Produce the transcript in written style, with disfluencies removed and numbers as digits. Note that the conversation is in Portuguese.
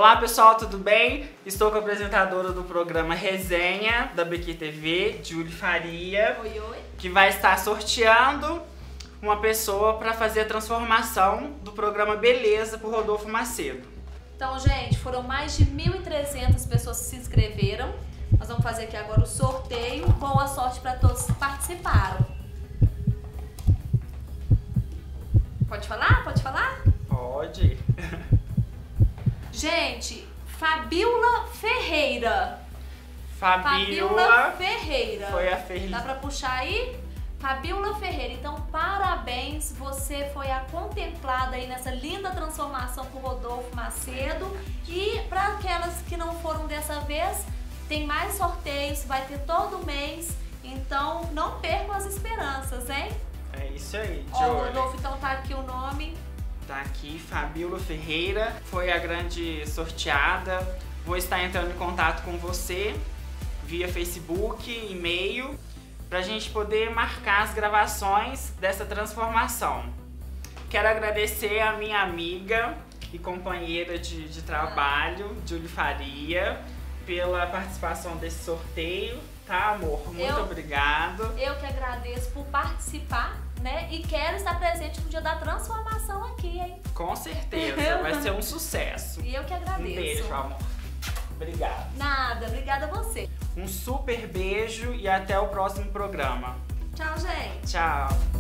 Olá pessoal, tudo bem? Estou com a apresentadora do programa Resenha da BQTV, Julie Faria. Oi, oi. Que vai estar sorteando uma pessoa para fazer a transformação do programa Beleza por Rodolfo Macedo. Então, gente, foram mais de 1.300 pessoas que se inscreveram. Nós vamos fazer aqui agora o sorteio. Boa sorte para todos que participaram. Pode falar? Pode falar? Pode. Gente, Fabiola Ferreira. Fabiola Ferreira. Foi a Ferreira. Dá pra puxar aí? Fabiola Ferreira. Então, parabéns. Você foi a contemplada aí nessa linda transformação com o Rodolfo Macedo. E para aquelas que não foram dessa vez, tem mais sorteios, vai ter todo mês. Então, não percam as esperanças, hein? É isso aí, Ó, Julie. Rodolfo, então tá aqui o nome. Tá aqui, Fabiola Ferreira, foi a grande sorteada. Vou estar entrando em contato com você via Facebook, e-mail, pra gente poder marcar as gravações dessa transformação. Quero agradecer a minha amiga e companheira de trabalho, Julie Faria, pela participação desse sorteio, tá, amor? Muito obrigado. Eu que agradeço por participar, né? E quero estar presente no dia da transformação aqui, hein? Com certeza, vai ser um sucesso. E eu que agradeço. Um beijo, amor. Obrigado. Nada, obrigada a você. Um super beijo e até o próximo programa. Tchau, gente. Tchau.